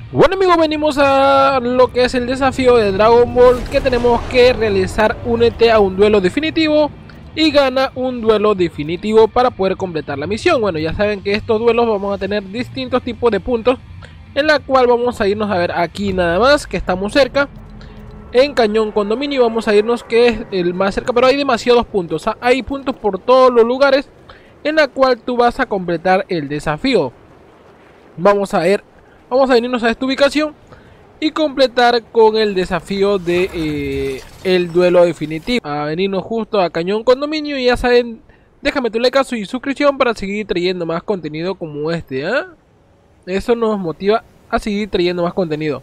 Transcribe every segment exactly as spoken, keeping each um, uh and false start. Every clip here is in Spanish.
Bueno amigos, venimos a lo que es el desafío de Dragon Ball, que tenemos que realizar. Únete a un duelo definitivo y gana un duelo definitivo para poder completar la misión. Bueno, ya saben que estos duelos vamos a tener distintos tipos de puntos, en la cual vamos a irnos a ver aquí nada más, que estamos cerca. En Cañón Condominio vamos a irnos, que es el más cerca, pero hay demasiados puntos. O sea, hay puntos por todos los lugares en la cual tú vas a completar el desafío. Vamos a ver, vamos a venirnos a esta ubicación y completar con el desafío de eh, el duelo definitivo. A venirnos justo a Cañón Condominio y ya saben, déjame tu like y suscripción para seguir trayendo más contenido como este, ¿eh? Eso nos motiva a seguir trayendo más contenido.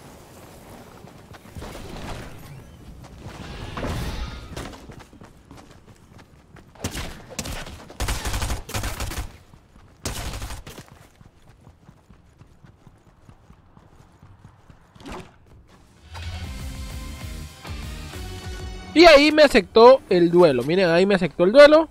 Y ahí me aceptó el duelo. Miren, ahí me aceptó el duelo.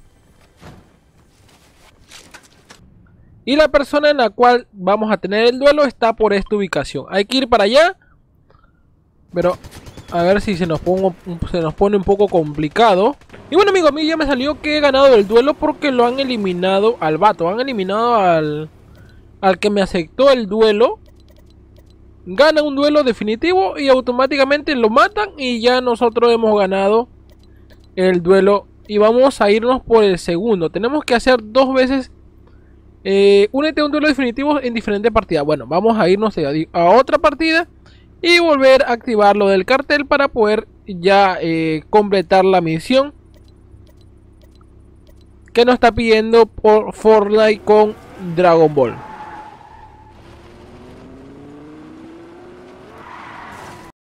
Y la persona en la cual vamos a tener el duelo está por esta ubicación. Hay que ir para allá. Pero a ver si se nos, pongo, se nos pone un poco complicado. Y bueno amigos, a mí ya me salió que he ganado el duelo porque lo han eliminado al vato. Han eliminado al, al que me aceptó el duelo. Gana un duelo definitivo y automáticamente lo matan y ya nosotros hemos ganado el duelo. Y vamos a irnos por el segundo. Tenemos que hacer dos veces eh, únete a un duelo definitivo en diferentes partidas. Bueno, vamos a irnos a, a otra partida y volver a activar lo del cartel para poder ya eh, completar la misión que nos está pidiendo por Fortnite con Dragon Ball.